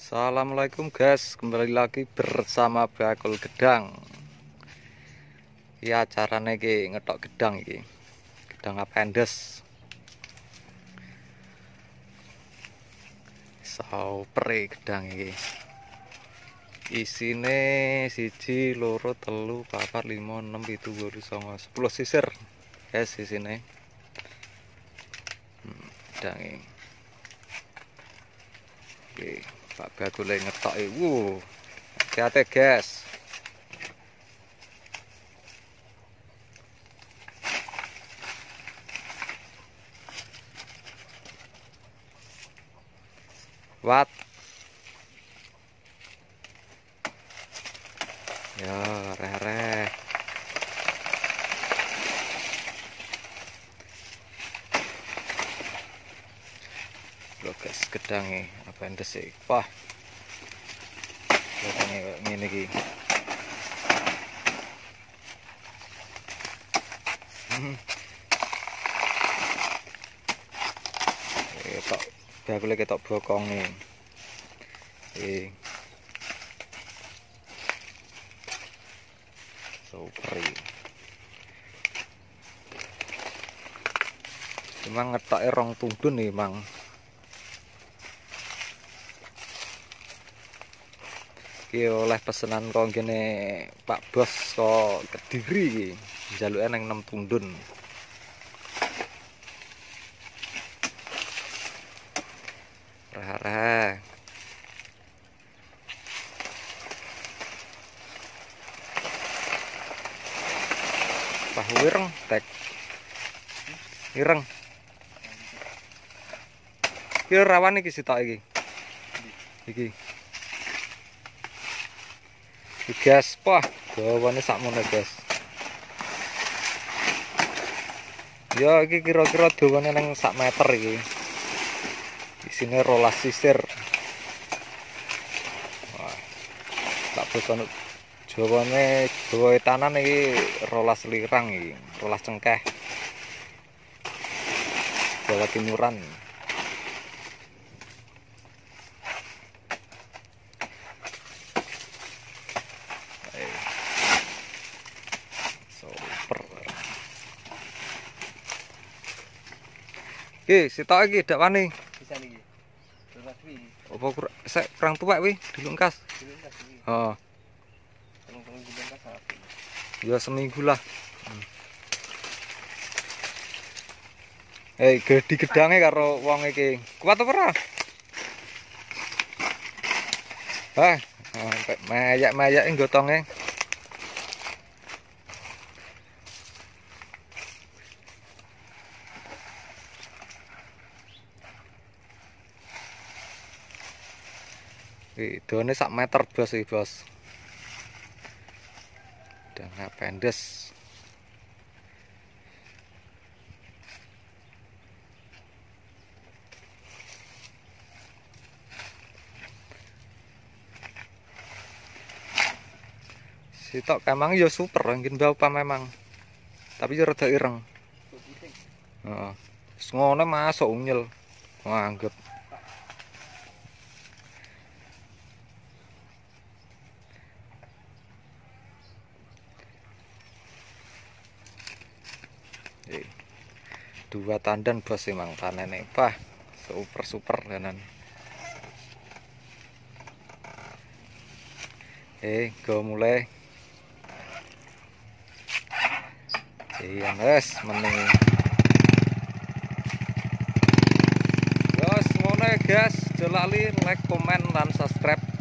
Assalamualaikum guys, kembali lagi bersama Bakul Gedang. Ya carane iki ngetok gedang iki. Gedang appendes. Saupre gedang iki. Isine 1, 2, 3, 4, 5, 6, 7, 8, 9, 10 sisir. Guys isine. Gedang iki. Oke. Pak Bakul ngetok iku. Hati-hati guys. Wat. Ya, reh-reh. Loh guys, gedangnya appendes sih. Wah. Gedangnya ngene iki. Ketok bakule ketok bokonge. Super. Emang ngetoke rong tundun nih, Mang. Iki oleh pesenan kok ngene Pak Bos kok Kediri iki. Njaluke nang 6 tundun. Rah-rah. Pah wireng tek. Ireng. Iki rawan iki sitok iki. Iki. Gas pah gawane sakmono guys. Ya iki kira-kira dawane nang sak meter iki. Isine 12 sisir. Wah. Tak bosan jawane Jawa Etanan iki 12 lirang iki, 12 cengkeh. Jawa Timuran. Super. Oke, sitok iki dak wani. Bisa niki. Terus wi. Apa kurang tuwek wi dilungkas? Dilungkas iki. Oh. Tolong dilungkas apa? Ya seminggu lah. Gedi gedange karo wong iki. Kuat apa ora? Sampai mayak-mayak gotonge. Done sak meter bos iki, Bos. Dan appendes. Sitok kemang ya super, ngin bau pa memang. Tapi ya rada ireng. Heeh. Wis ngono masuk unyel. Anggap. Dua tandan bos emang panene. Pah, super tenan. Go mulai. Iya, wes meneng. Guys, ngono ya guys. Aja lali like, komen, dan subscribe.